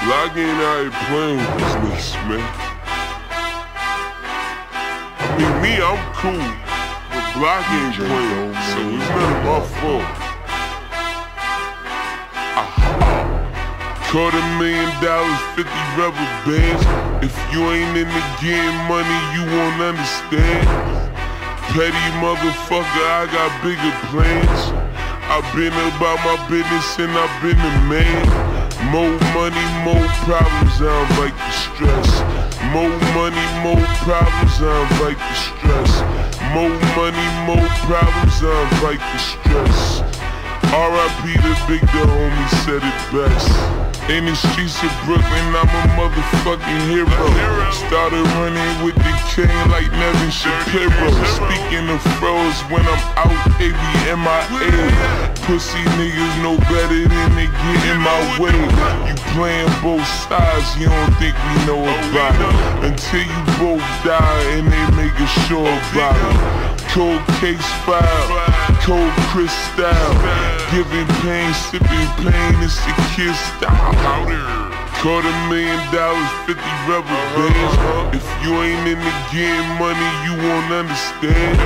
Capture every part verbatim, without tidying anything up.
Block ain't out here playing with this niggas, man. I mean, me, I'm cool, but Block ain't playing, so it's none of my fault. Caught a million dollars, fifty rubber bands. If you ain't in the game money, you won't understand. Petty motherfucker, I got bigger plans. I've been about my business and I've been the man. More money, more problems, I invite the stress. More money, more problems, I invite the stress. More money, more problems, I invite the stress. R I P the big, the homie said it best. In the streets of Brooklyn, I'm a motherfucking hero. Started running with the king like Nevin Shapiro. Speaking of froze, when I'm out, they be M I A. Pussy niggas know better than they get in my way. You playing both sides, you don't think we know about it. Until you both die and they make a show about it. Cold case file, cold crystal. Giving pain, sipping pain, it's the kid style. Caught a million dollars, fifty rubber bands. If you ain't in the game money, you won't understand.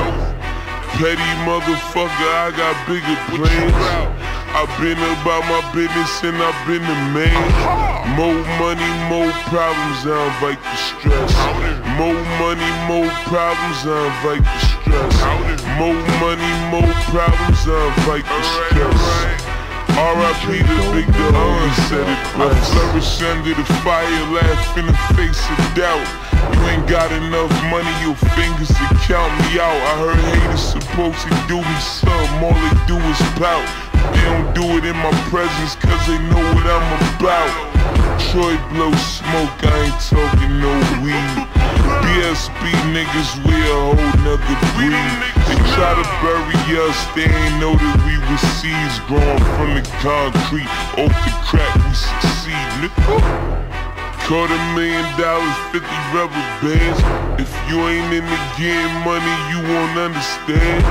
Petty motherfucker, I got bigger plans. I've been about my business and I've been the man. More money, more problems, I invite the stress. More money, more problems, I invite the stress. More money, more problems, I invite the stress. R I P the big, the homie said it best. I flourish under the fire, laugh in the face of doubt. You ain't got enough money, your fingers to count me out. I heard haters supposed to do me something, all they do is pout. They don't do it in my presence cause they know what I'm about. Troy blow smoke, I ain't talking no weed. B S B niggas, we a whole nother breed. They try to bury us, they ain't know that we were seeds growing from the concrete. Off the crack, we succeed, nigga. Caught a million dollars, fifty rubber bands. If you ain't in the game money, you won't understand.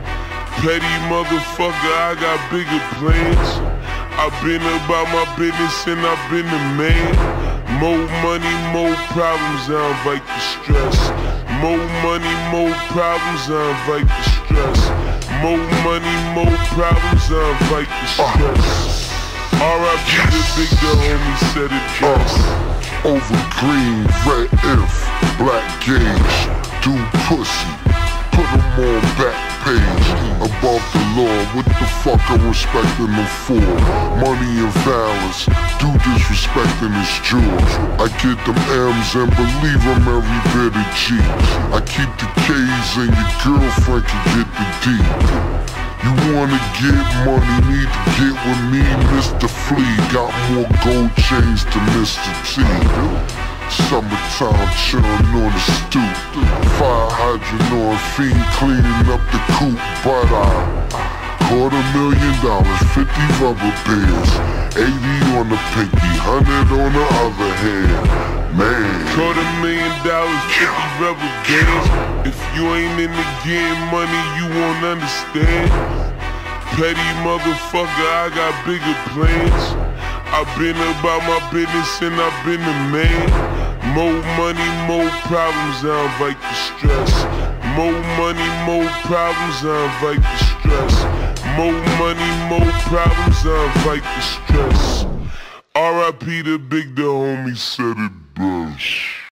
Petty motherfucker, I got bigger plans. I've been about my business and I've been the man. More money, more problems, I invite the stress. More money, more problems, I invite the stress. More money, more problems, I invite the stress. R I P the big, the homie said it best. Over green, red if, black gauge, do pussy, put them on back page. Above the law, what the fuck I'm respecting them for? Money and violence, do disrespecting his jewels. I get them M's and believe I'm every bit of G. I keep the K's and your girlfriend can get the D. You wanna get money, need to get with me, Mister Flea. Got more gold chains than Mister T. Summertime chillin' on the stoop. Fire hydrant on fiend cleaning up the coop. But I caught a million dollars, fifty rubber bands, eighty on the pinky, hundred on the other hand. Man, caught a million dollars, fifty rubber bands. If you ain't in the game money, you won't understand. Petty motherfucker, I got bigger plans. I've been about my business and I've been the man. More money, more problems, I invite the stress. More money, more problems, I invite the stress. More money, more problems, I invite the stress. R I P the big, the homie said it best.